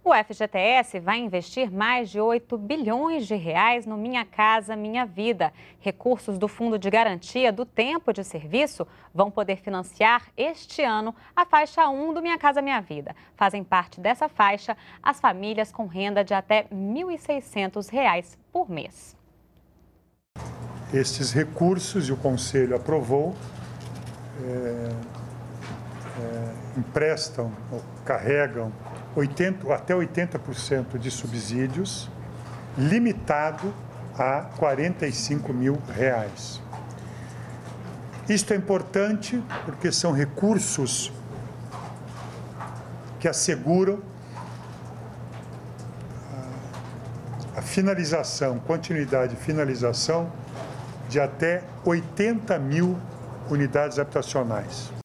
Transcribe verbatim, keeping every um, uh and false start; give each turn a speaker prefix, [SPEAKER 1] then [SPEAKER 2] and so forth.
[SPEAKER 1] O F G T S vai investir mais de oito bilhões de reais no Minha Casa Minha Vida. Recursos do Fundo de Garantia do Tempo de Serviço vão poder financiar este ano a faixa um do Minha Casa Minha Vida. Fazem parte dessa faixa as famílias com renda de até mil e seiscentos reais por mês.
[SPEAKER 2] Estes recursos, e o Conselho aprovou, é, é, emprestam, ou carregam oitenta, até oitenta por cento de subsídios, limitado a quarenta e cinco mil reais. Isto é importante porque são recursos que asseguram a finalização, continuidade e finalização de até oitenta mil unidades habitacionais.